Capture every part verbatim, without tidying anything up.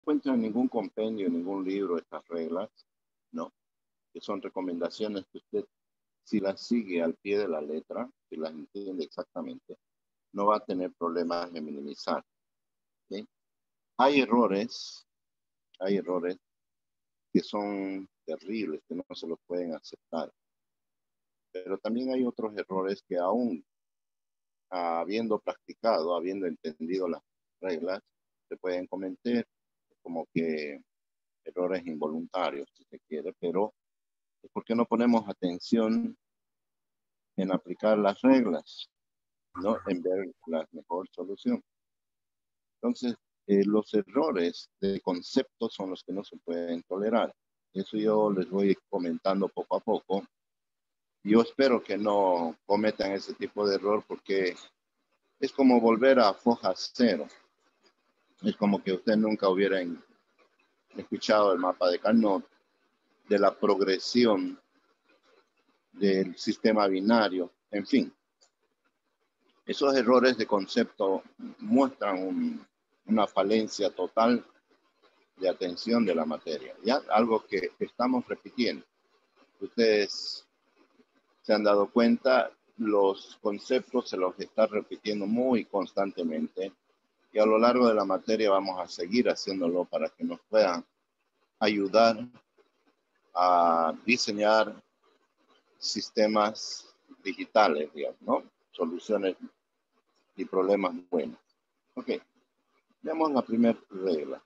encuentro en ningún compendio, en ningún libro estas reglas, ¿no? Que son recomendaciones que usted, si las sigue al pie de la letra, si las entiende exactamente, no va a tener problemas de minimizar. ¿Sí? Hay errores, hay errores que son terribles, que no se los pueden aceptar. Pero también hay otros errores que aún habiendo practicado, habiendo entendido las reglas, se pueden cometer como que errores involuntarios, si se quiere, pero ¿por qué no ponemos atención en aplicar las reglas, ¿no? En ver la mejor solución? Entonces, eh, los errores de concepto son los que no se pueden tolerar. Eso yo les voy comentando poco a poco. Yo espero que no cometan ese tipo de error porque es como volver a foja cero. Es como que usted nunca hubiera escuchado el mapa de Carnot, de la progresión del sistema binario, en fin. Esos errores de concepto muestran un, una falencia total de atención de la materia, ya algo que estamos repitiendo. Ustedes se han dado cuenta, los conceptos se los está repitiendo muy constantemente y a lo largo de la materia vamos a seguir haciéndolo para que nos puedan ayudar a diseñar sistemas digitales, digamos, ¿no? Soluciones y problemas buenos. Ok, veamos la primera regla.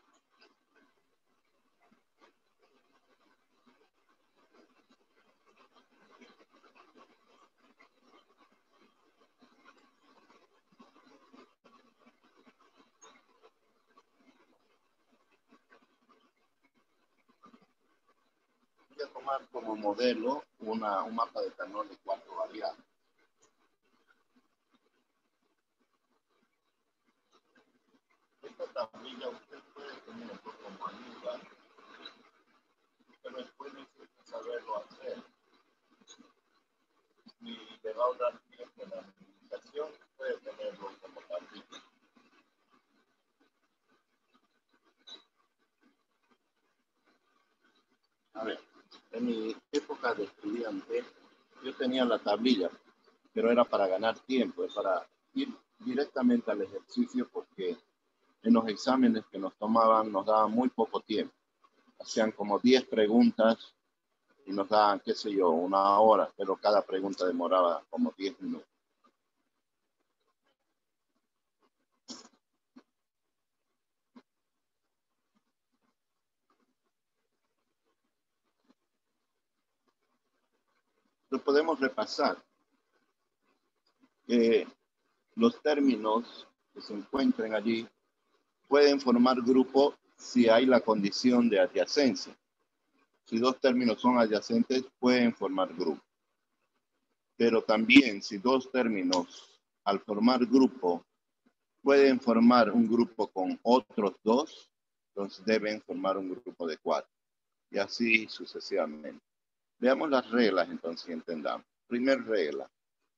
Voy a tomar como modelo una, un mapa de Carnot de cuatro variables. Esta tablilla usted puede tener como ayuda, pero después necesita saberlo hacer. Si le va a dar tiempo en la administración, puede tenerlo como tablilla. A ver, en mi época de estudiante, yo tenía la tablilla, pero era para ganar tiempo, es para ir directamente al ejercicio porque en los exámenes que nos tomaban nos daban muy poco tiempo. Hacían como diez preguntas y nos daban, qué sé yo, una hora, pero cada pregunta demoraba como diez minutos. Lo podemos repasar. Eh, los términos que se encuentren allí pueden formar grupo si hay la condición de adyacencia. Si dos términos son adyacentes, pueden formar grupo. Pero también si dos términos al formar grupo pueden formar un grupo con otros dos, entonces deben formar un grupo de cuatro. Y así sucesivamente. Veamos las reglas entonces y entendamos. Primera regla.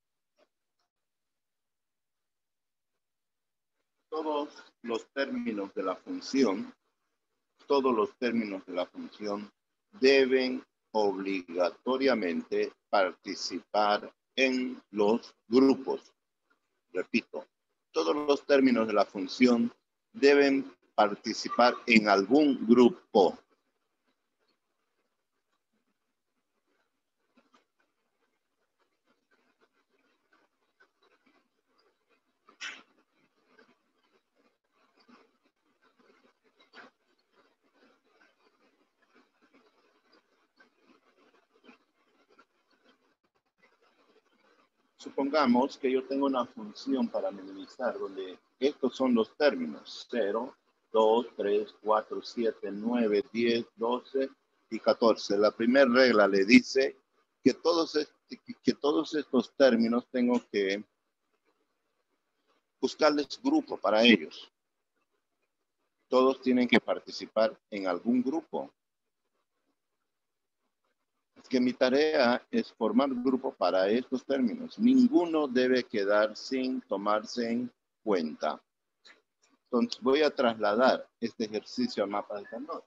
Todos los términos de la función, todos los términos de la función deben obligatoriamente participar en los grupos. Repito, todos los términos de la función deben participar en algún grupo. Supongamos que yo tengo una función para minimizar donde estos son los términos cero, dos, tres, cuatro, siete, nueve, diez, doce y catorce. La primera regla le dice que todos, este, que todos estos términos tengo que buscarles grupo para ellos. Todos tienen que participar en algún grupo. Es que mi tarea es formar grupo para estos términos. Ninguno debe quedar sin tomarse en cuenta. Entonces voy a trasladar este ejercicio al mapa de Carnot.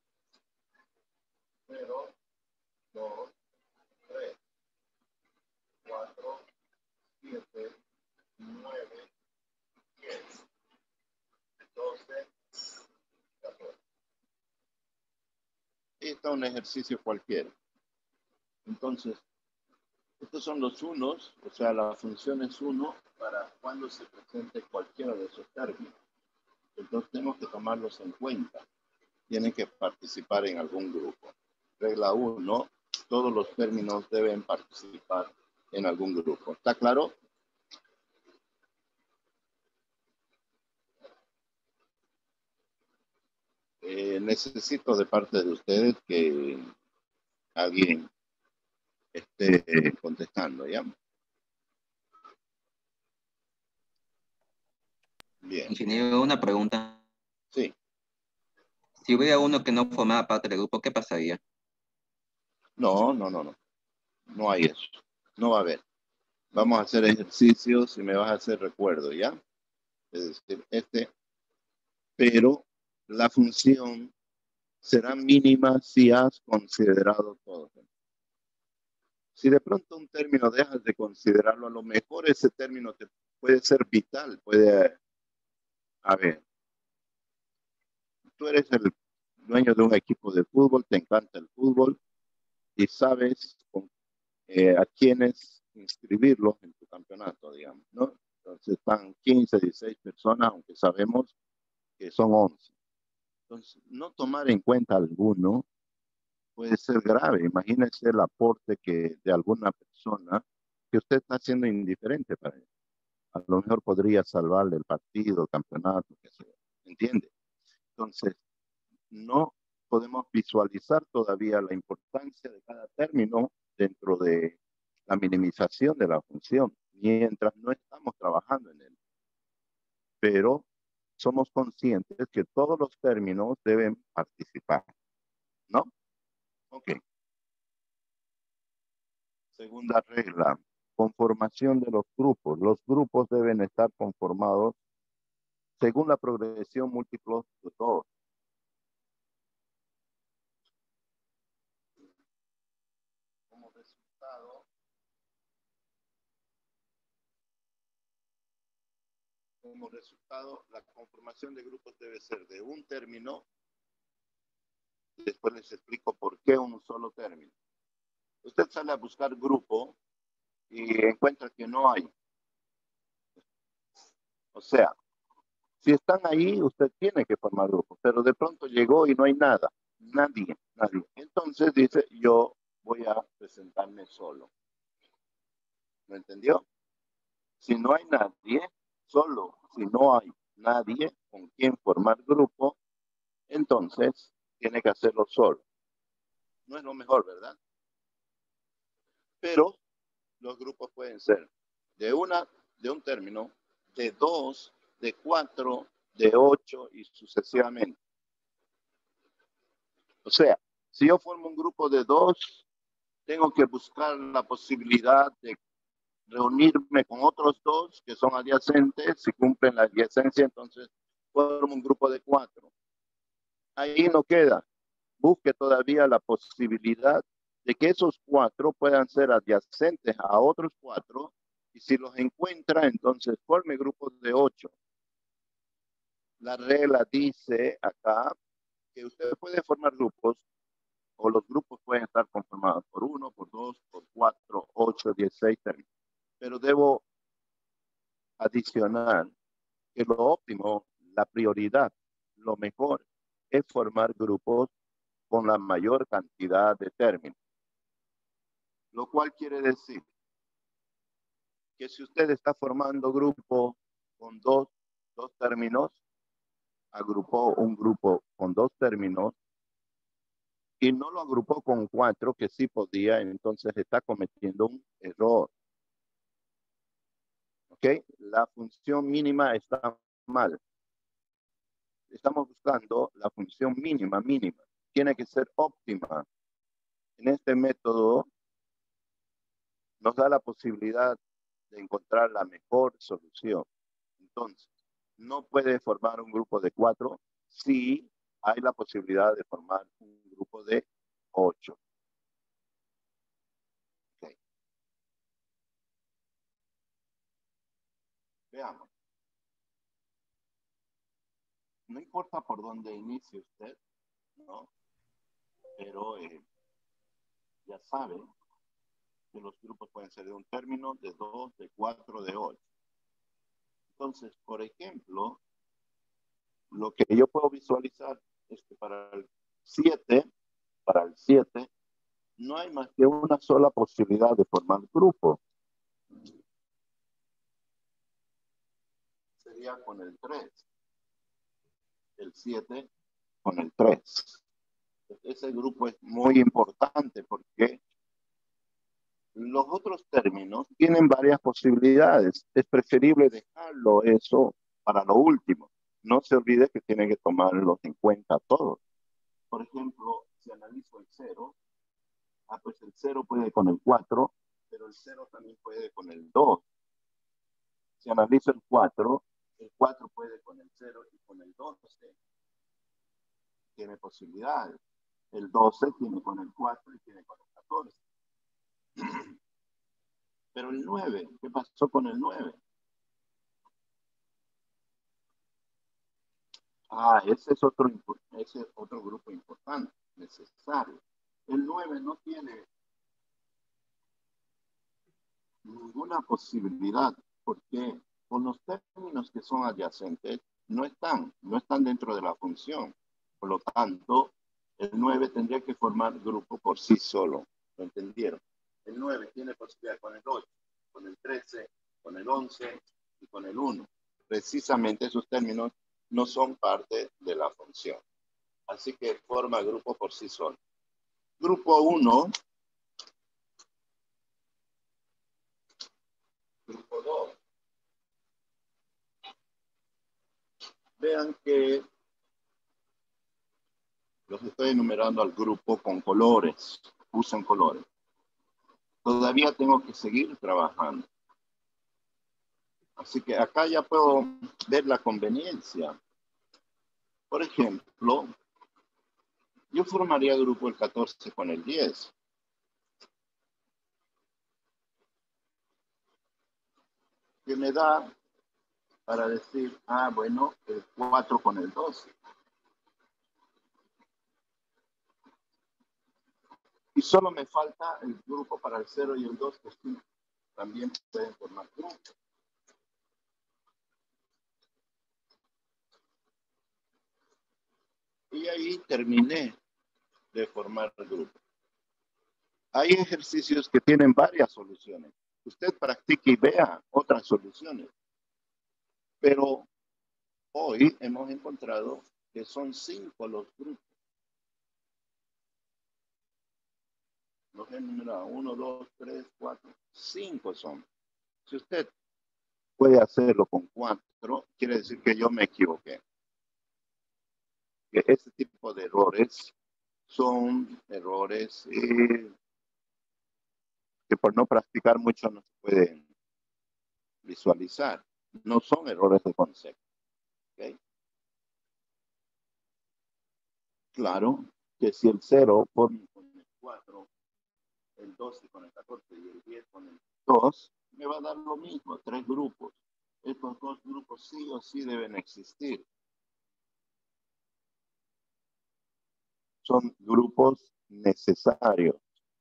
cero, dos, tres, cuatro, siete, nueve, diez, doce, catorce. Este es un ejercicio cualquiera. Entonces, estos son los unos, o sea, la función es uno para cuando se presente cualquiera de esos términos. Entonces tenemos que tomarlos en cuenta. Tienen que participar en algún grupo. Regla uno, todos los términos deben participar en algún grupo. ¿Está claro? Eh, necesito de parte de ustedes que alguien esté contestando, ¿ya? Bien. Ingeniero, una pregunta. Sí. Si hubiera uno que no formaba parte del grupo, ¿qué pasaría? No, no, no, no. No hay eso. No va a haber. Vamos a hacer ejercicios y me vas a hacer recuerdo, ¿ya? Es decir, este, pero la función será mínima si has considerado todo. Si de pronto un término dejas de considerarlo, a lo mejor ese término te puede ser vital, puede, a ver, tú eres el dueño de un equipo de fútbol, te encanta el fútbol y sabes con, eh, a quiénes inscribirlos en tu campeonato, digamos, ¿no? Entonces están quince, dieciséis personas, aunque sabemos que son once. Entonces, no tomar en cuenta alguno puede ser grave. Imagínese el aporte que de alguna persona que usted está haciendo indiferente para él. A lo mejor podría salvarle el partido, el campeonato, que sea. ¿Entiende? Entonces, no podemos visualizar todavía la importancia de cada término dentro de la minimización de la función, mientras no estamos trabajando en él. Pero somos conscientes que todos los términos deben participar, ¿no? Ok. Segunda regla, conformación de los grupos. Los grupos deben estar conformados según la progresión múltiplo de dos. Como resultado, como resultado, la conformación de grupos debe ser de un término. Después les explico por qué un solo término. Usted sale a buscar grupo y encuentra que no hay. O sea, si están ahí, usted tiene que formar grupos, pero de pronto llegó y no hay nada. Nadie, nadie. Entonces dice, yo voy a presentarme solo. ¿Me entendió? Si no hay nadie, solo si no hay nadie con quien formar grupo, entonces tiene que hacerlo solo. No es lo mejor, ¿verdad? Pero los grupos pueden ser de una, de un término, de dos, de cuatro, de ocho y sucesivamente. O sea, si yo formo un grupo de dos, tengo que buscar la posibilidad de reunirme con otros dos que son adyacentes. Si cumplen la adyacencia, entonces formo un grupo de cuatro. Ahí no queda. Busque todavía la posibilidad de que esos cuatro puedan ser adyacentes a otros cuatro, y si los encuentra, entonces forme grupos de ocho. La regla dice acá que usted puede formar grupos, o los grupos pueden estar conformados por uno, por dos, por cuatro, ocho, dieciséis términos. Pero debo adicionar que lo óptimo, la prioridad, lo mejor es formar grupos con la mayor cantidad de términos. Lo cual quiere decir que si usted está formando grupo con dos, dos términos, agrupó un grupo con dos términos y no lo agrupó con cuatro, que sí podía, entonces está cometiendo un error. ¿Ok? La función mínima está mal. Estamos buscando la función mínima, mínima. Tiene que ser óptima. En este método nos da la posibilidad de encontrar la mejor solución. Entonces, no puede formar un grupo de cuatro si hay la posibilidad de formar un grupo de ocho. Okay. Veamos. No importa por dónde inicie usted, ¿no? Pero eh, ya sabe que los grupos pueden ser de un término, de dos, de cuatro, de ocho. Entonces, por ejemplo, lo que yo puedo visualizar es que para el siete, para el siete, no hay más que una sola posibilidad de formar grupo. Sería con el tres. El siete con el tres. Ese grupo es muy importante porque los otros términos tienen varias posibilidades. Es preferible dejarlo eso para lo último. No se olvide que tiene que tomarlos en cuenta todos. Por ejemplo, si analizo el cero, ah, pues el cero puede con el cuatro, pero el cero también puede con el dos. Si analizo el cuatro, el cuatro puede con el cero y con el doce. Tiene posibilidades. El doce tiene con el cuatro y tiene con el catorce. Pero el nueve, ¿qué pasó con el nueve? Ah, ese es otro, ese es otro grupo importante, necesario. El nueve no tiene ninguna posibilidad, porque con los términos que son adyacentes no están, no están dentro de la función. Por lo tanto, el nueve tendría que formar grupo por sí solo. ¿Lo entendieron? El nueve tiene posibilidad con el ocho, con el trece, con el once y con el uno. Precisamente esos términos no son parte de la función. Así que forma grupo por sí solo. Grupo uno, grupo dos. Vean que los estoy enumerando al grupo con colores. Usan colores. Todavía tengo que seguir trabajando. Así que acá ya puedo ver la conveniencia. Por ejemplo, yo formaría grupo el catorce con el diez. Que me da para decir, ah, bueno, el cuatro con el doce. Y solo me falta el grupo para el cero y el dos, que sí, también pueden formar grupo. Y ahí terminé de formar el grupo. Hay ejercicios que tienen varias soluciones. Usted practique y vea otras soluciones. Pero hoy hemos encontrado que son cinco los grupos. Los he enumerado. Uno, dos, tres, cuatro. Cinco son. Si usted puede hacerlo con cuatro, quiere decir que yo me equivoqué. Que este tipo de errores son errores eh, que por no practicar mucho no se pueden visualizar. No son errores de concepto. ¿Okay? Claro que si el cero forma con el cuatro, el doce con el catorce y el diez con el dos, me va a dar lo mismo, tres grupos. Estos dos grupos sí o sí deben existir. Son grupos necesarios,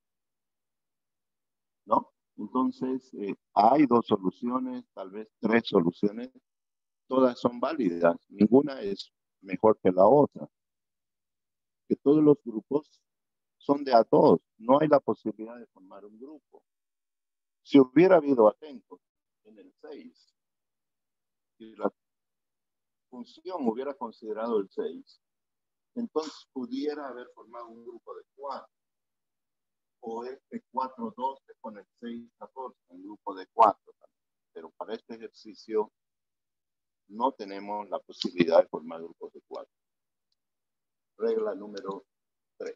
¿no? Entonces, eh, hay dos soluciones, tal vez tres soluciones, todas son válidas, ninguna es mejor que la otra. Que todos los grupos son de a dos, no hay la posibilidad de formar un grupo. Si hubiera habido atentos en el seis, si la función hubiera considerado el seis, entonces pudiera haber formado un grupo de cuatro, o este cuatro doce con el seis catorce, un grupo de cuatro también. Pero para este ejercicio no tenemos la posibilidad de formar grupos de cuatro. Regla número tres.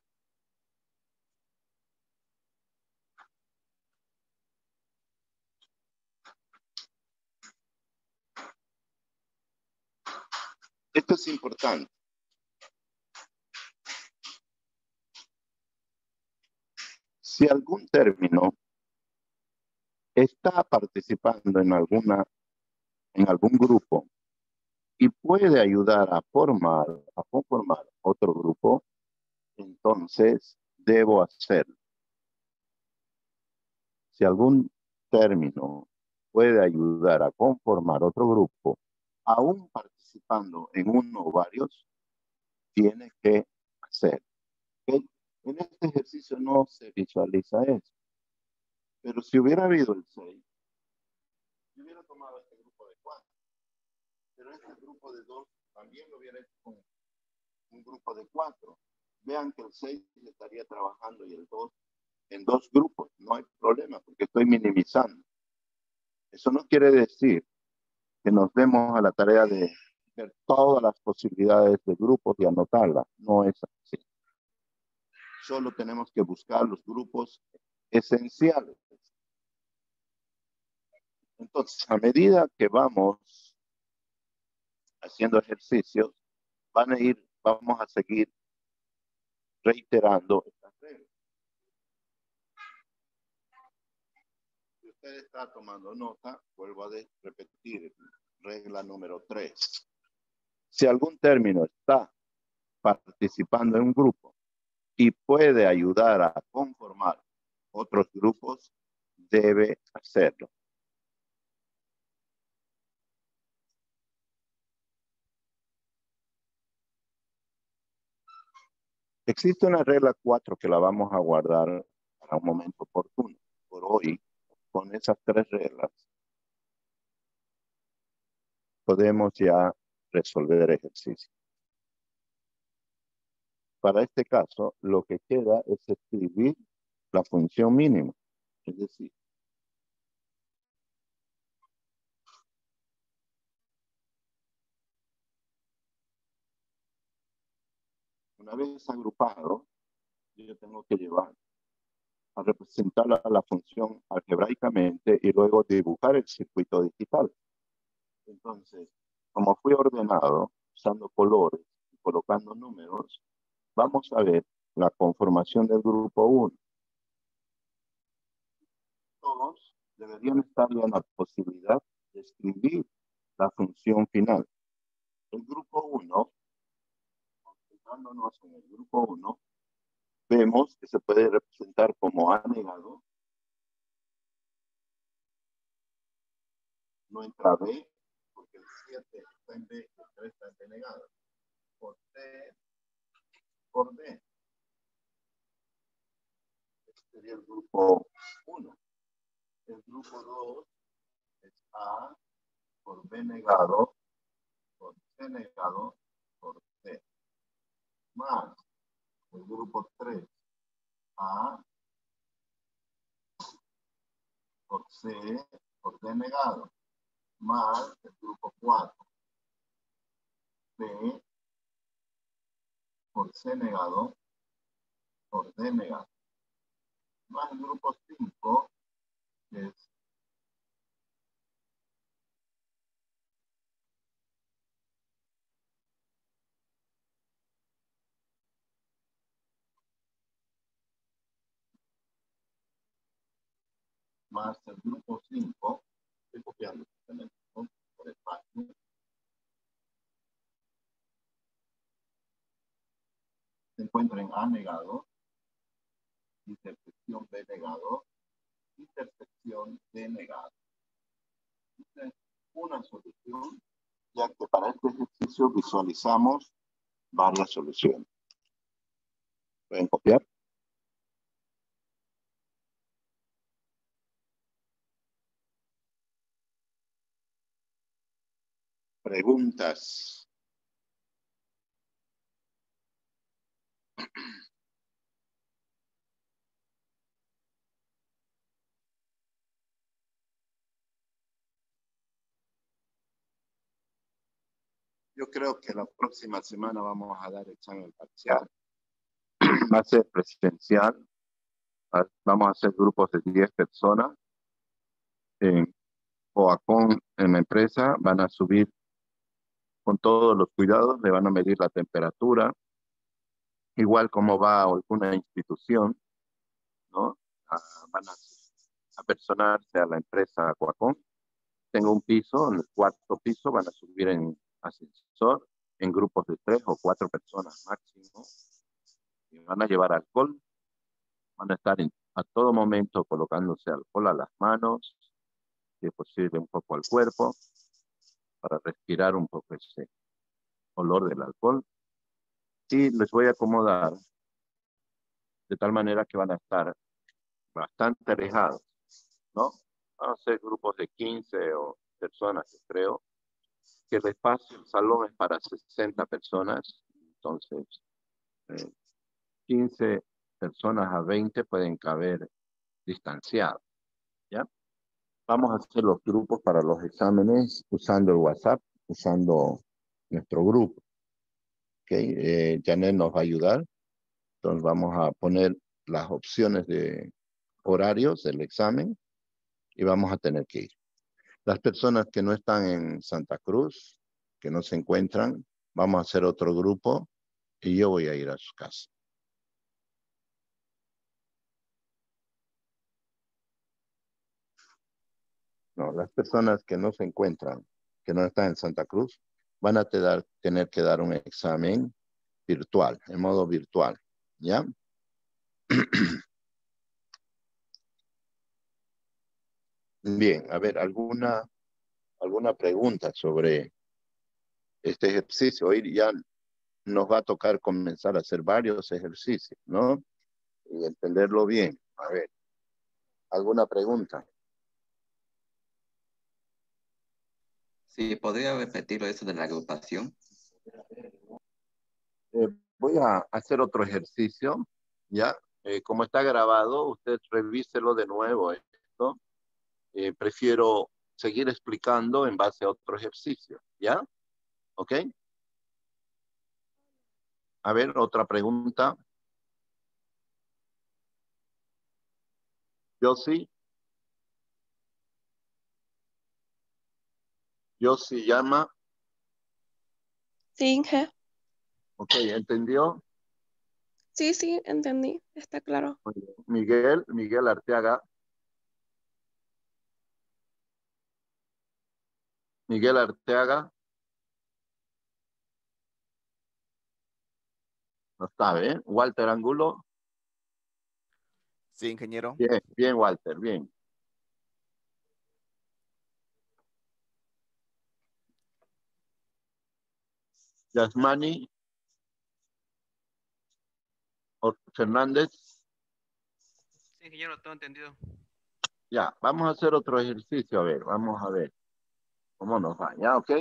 Esto es importante. Si algún término está participando en alguna, en algún grupo y puede ayudar a formar, a conformar otro grupo, entonces debo hacerlo. Si algún término puede ayudar a conformar otro grupo, aún participando en uno o varios, tiene que hacer. ¿Okay? En este ejercicio no se visualiza eso. Pero si hubiera habido el seis, yo hubiera tomado este grupo de cuatro. Pero este grupo de dos también lo hubiera hecho con un grupo de cuatro. Vean que el seis estaría trabajando y el dos en dos grupos. No hay problema porque estoy minimizando. Eso no quiere decir que nos demos a la tarea de ver todas las posibilidades de grupos y anotarlas. No es así. Solo tenemos que buscar los grupos esenciales. Entonces, a medida que vamos haciendo ejercicios, van a ir, vamos a seguir reiterando estas reglas. Si usted está tomando nota, vuelvo a repetir, regla número tres. Si algún término está participando en un grupo y puede ayudar a conformar otros grupos, debe hacerlo. Existe una regla cuatro que la vamos a guardar para un momento oportuno. Por hoy, con esas tres reglas, podemos ya resolver ejercicios. Para este caso, lo que queda es escribir la función mínima. Es decir, una vez agrupado, yo tengo que llevar a representar la, la función algebraicamente y luego dibujar el circuito digital. Entonces, como fui ordenado, usando colores y colocando números, vamos a ver la conformación del grupo uno. Todos deberían estar ya en la posibilidad de escribir la función final. El grupo uno, concentrándonos en el grupo uno, vemos que se puede representar como A negado. No entra B, porque el siete está en B, el tres está en B negado. Por C, por D. Este sería el grupo uno. El grupo dos es A por B negado, por C negado, por C. Más el grupo tres, A por C, por D negado. Más el grupo cuatro, B por C negado, por D negado. Más el grupo cinco, que es más el grupo cinco, estoy copiando por espacio, se encuentra en A negado, intersección B negado, intersección D negado. Esta es una solución, ya que para este ejercicio visualizamos varias soluciones. ¿Pueden copiar? Preguntas. Yo creo que la próxima semana vamos a dar examen parcial. Va a ser presencial. Vamos a hacer grupos de diez personas. En OACON, en la empresa, van a subir con todos los cuidados, le van a medir la temperatura, igual como va a alguna institución, ¿no? Ah, van a apersonarse a la empresa Aquacon. Tengo un piso, en el cuarto piso van a subir en ascensor en grupos de tres o cuatro personas máximo. Y van a llevar alcohol, van a estar en, a todo momento colocándose alcohol a las manos, si es posible un poco al cuerpo, para respirar un poco ese olor del alcohol. Y les voy a acomodar de tal manera que van a estar bastante alejados, ¿no? Van a ser grupos de quince o personas, yo creo, que el espacio, el salón es para sesenta personas, entonces eh, quince personas a veinte pueden caber distanciados, ¿ya? Vamos a hacer los grupos para los exámenes usando el WhatsApp, usando nuestro grupo. ¿Okay? Eh, Janet nos va a ayudar. Entonces vamos a poner las opciones de horarios del examen y vamos a tener que ir. Las personas que no están en Santa Cruz, que no se encuentran, vamos a hacer otro grupo y yo voy a ir a su casa. No, las personas que no se encuentran, que no están en Santa Cruz, van a te dar, tener que dar un examen virtual, en modo virtual, ¿ya? Bien, a ver, ¿alguna, alguna pregunta sobre este ejercicio? Hoy ya nos va a tocar comenzar a hacer varios ejercicios, ¿no? Y entenderlo bien. A ver, ¿alguna pregunta? Sí, ¿podría repetirlo eso de la agrupación? Eh, voy a hacer otro ejercicio, ¿ya? Eh, como está grabado, usted revíselo de nuevo esto. Eh, prefiero seguir explicando en base a otro ejercicio, ¿ya? ¿Ok? A ver, otra pregunta. Yo sí, yo sí llama. Sí, Inge. Ok, ¿entendió? Sí, sí, entendí. Está claro. Miguel, Miguel Arteaga. Miguel Arteaga. No está, ¿eh? Walter Angulo. Sí, ingeniero. Bien, bien, Walter, bien. Yasmani Fernández. Sí, ingeniero, todo entendido. Ya, vamos a hacer otro ejercicio. A ver, vamos a ver cómo nos va. ¿Ya? ¿Ok?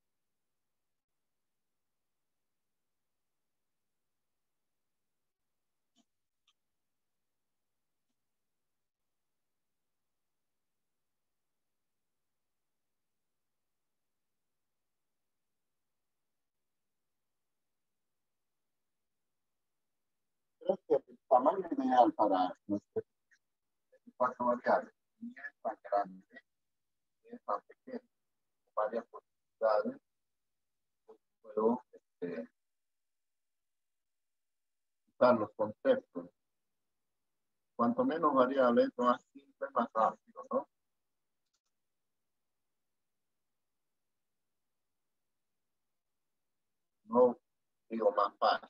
Creo que el tamaño ideal para nuestro cuatro variables ni es tan grande, ni es tan pequeño. Varias posibilidades. Puedo este, usar los conceptos. Cuanto menos variables, más simple, más rápido, ¿no? No digo más fácil.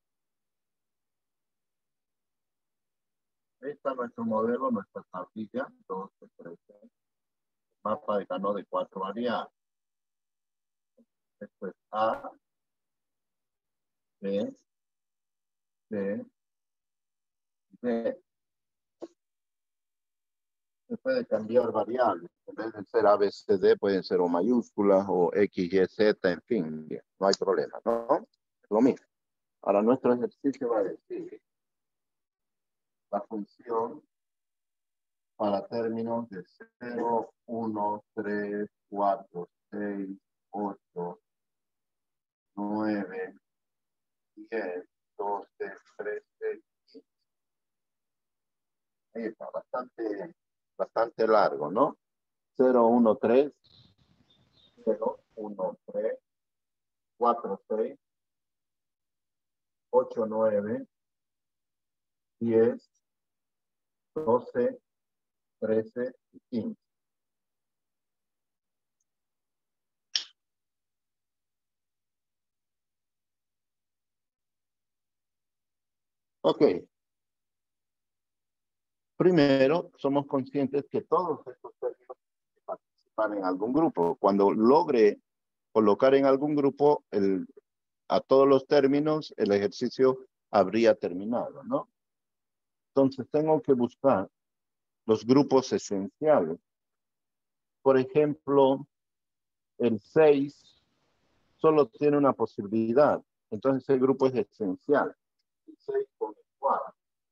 Este es nuestro modelo, nuestra tablilla, dos, tres, mapa de Ganó de cuatro variables. Esto es A, B, C, D. Se puede cambiar variables. En vez de ser A, B, C, D, pueden ser O mayúsculas o X, Y, Z, en fin. Bien, no hay problema, ¿no? Es lo mismo. Ahora, nuestro ejercicio va a decir la función para términos de cero, uno, tres, cuatro, seis, ocho, nueve, diez, doce, trece, quince. Ahí está, bastante, bastante largo, ¿no? cero, uno, tres, cero, uno, tres, cuatro, seis, ocho, nueve, diez, doce, trece y quince. Ok. Primero, somos conscientes que todos estos términos participan en algún grupo. Cuando logre colocar en algún grupo el, a todos los términos, el ejercicio habría terminado, ¿no? Entonces, tengo que buscar los grupos esenciales. Por ejemplo, el seis solo tiene una posibilidad. Entonces, el grupo es esencial. El seis con el cuatro.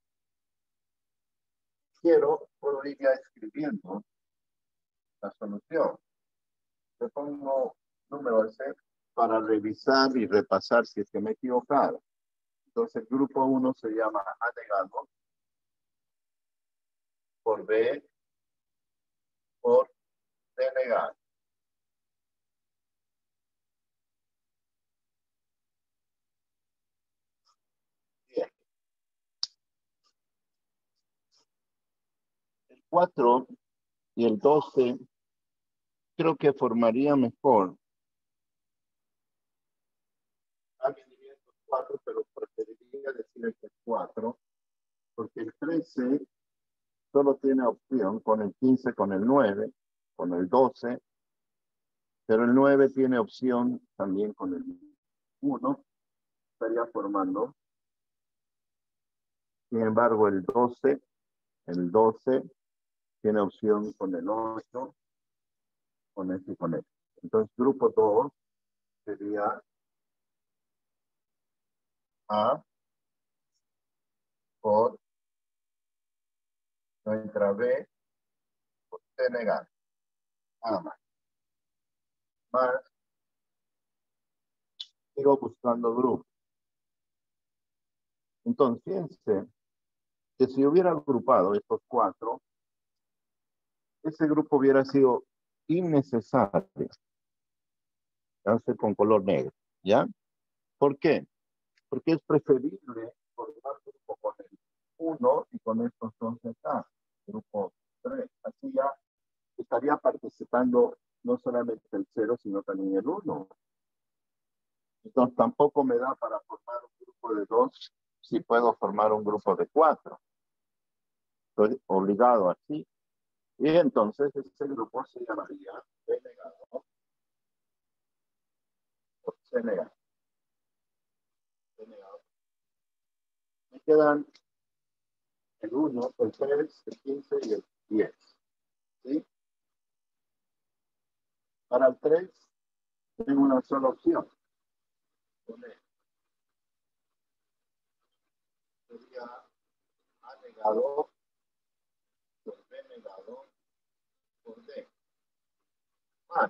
Quiero, puedo ir ya escribiendo la solución. Le pongo número ese para revisar y repasar si es que me he equivocado. Entonces, el grupo uno se llama A negado por B por D negado. Bien. El cuatro y el doce creo que formaría mejor. Alguien diría estos cuatro, pero preferiría decir que es cuatro, porque el trece solo tiene opción con el quince, con el nueve, con el doce, pero el nueve tiene opción también con el uno, estaría formando. Sin embargo, el doce, el doce tiene opción con el ocho, con este y con este. Entonces, grupo dos sería A por nuestra B por C negado. A más. Más. Sigo buscando grupos. Entonces, fíjense que si hubiera agrupado estos cuatro, ese grupo hubiera sido innecesario. Hace con color negro, ¿ya? ¿Por qué? Porque es preferible formar grupo con el uno y con estos dos acá, grupo tres. Así ya estaría participando no solamente el cero, sino también el uno. Entonces tampoco me da para formar un grupo de dos si puedo formar un grupo de cuatro. Estoy obligado así. Y entonces ese grupo se llamaría B negado por C negado. B negado. Me quedan el uno, el tres, el quince y el diez. ¿Sí? Para el tres tengo una sola opción. Poner. Sería A negado por B negado por D. Más.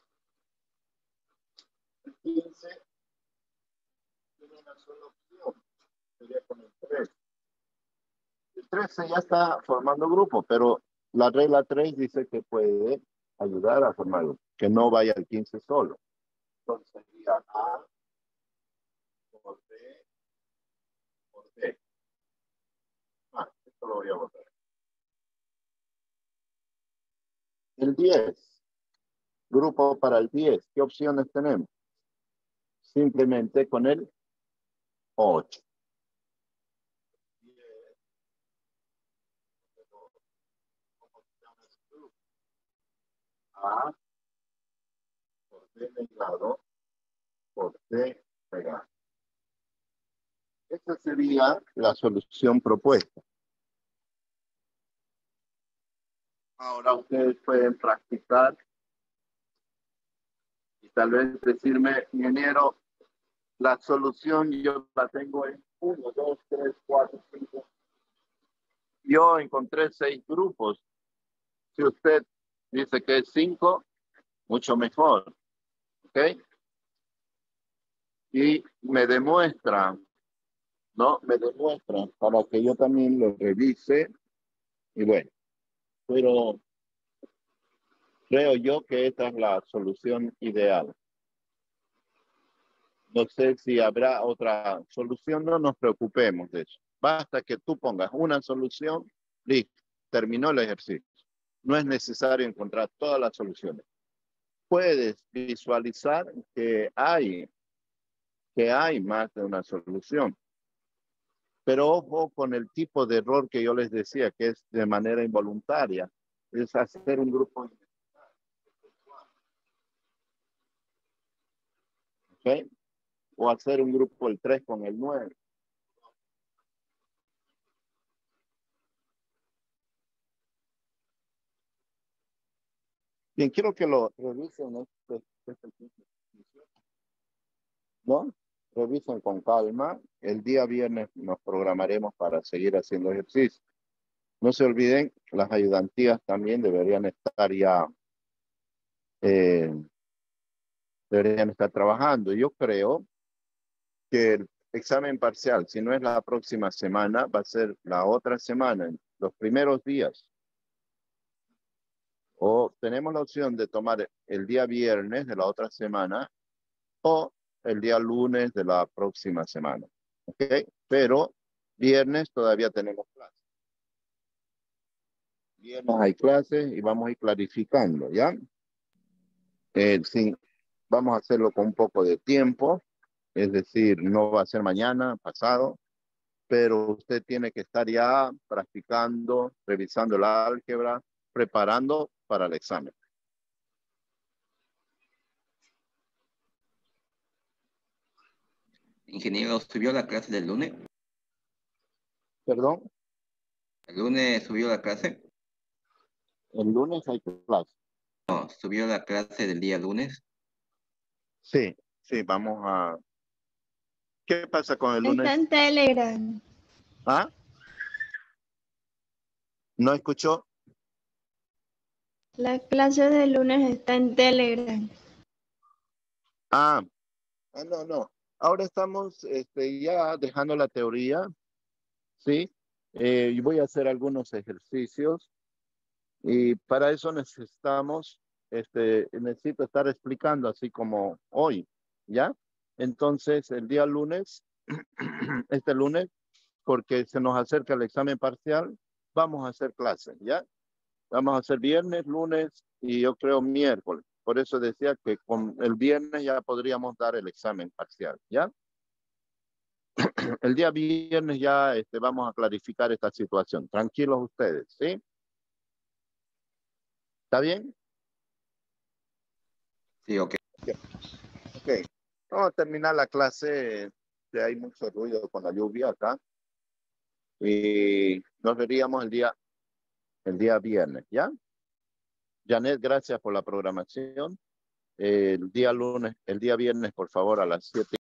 El quince tiene una sola opción. Sería con el tres. El trece ya está formando grupo, pero la regla tres dice que puede ayudar a formar grupo, que no vaya al quince solo. Entonces sería A por B por D. Ah, esto lo voy a botar. El diez. Grupo para el diez. ¿Qué opciones tenemos? Simplemente con el ocho. A por D negado por D pegado. Esta sería la solución propuesta. Ahora ustedes pueden practicar y tal vez decirme, ingeniero, la solución yo la tengo en uno, dos, tres, cuatro, cinco. Yo encontré seis grupos. Si usted dice que es cinco, mucho mejor. ¿Ok? Y me demuestra, ¿no? Me demuestra para que yo también lo revise. Y bueno, pero creo yo que esta es la solución ideal. No sé si habrá otra solución, no nos preocupemos de eso. Basta que tú pongas una solución, listo, terminó el ejercicio. No es necesario encontrar todas las soluciones. Puedes visualizar que hay, que hay más de una solución. Pero ojo con el tipo de error que yo les decía, que es de manera involuntaria, es hacer un grupo. ¿Ok? O hacer un grupo el tres con el nueve. Bien, quiero que lo revisen. Este, este, ¿no? Revisen con calma. El día viernes nos programaremos para seguir haciendo ejercicio. No se olviden, las ayudantías también deberían estar ya, eh, deberían estar trabajando. Yo creo que el examen parcial, si no es la próxima semana, va a ser la otra semana, en los primeros días. O tenemos la opción de tomar el día viernes de la otra semana o el día lunes de la próxima semana. ¿Ok? Pero viernes todavía tenemos clases. Viernes hay clases y vamos a ir clarificando, ¿ya? Eh, sí, vamos a hacerlo con un poco de tiempo. Es decir, no va a ser mañana, pasado, pero usted tiene que estar ya practicando, revisando la álgebra, preparando para el examen. Ingeniero, ¿subió la clase del lunes? ¿Perdón? ¿El lunes subió la clase? El lunes hay clase. No, ¿subió la clase del día lunes? Sí, sí, vamos a... ¿Qué pasa con el lunes? Está en Telegram. ¿Ah? ¿No escuchó? La clase del lunes está en Telegram. Ah, ah no, no. Ahora estamos este, ya dejando la teoría, ¿sí? Eh, y voy a hacer algunos ejercicios. Y para eso necesitamos, este, necesito estar explicando así como hoy, ¿ya? Entonces, el día lunes, este lunes, porque se nos acerca el examen parcial, vamos a hacer clases, ¿ya? Vamos a hacer viernes, lunes y yo creo miércoles. Por eso decía que con el viernes ya podríamos dar el examen parcial, ¿ya? El día viernes ya este, vamos a clarificar esta situación. Tranquilos ustedes, ¿sí? ¿Está bien? Sí, ok. Ok. Vamos a terminar la clase. Hay mucho ruido con la lluvia acá. Y nos veríamos el día, el día viernes, ¿ya? Janet, gracias por la programación. El día lunes, el día viernes, por favor, a las siete.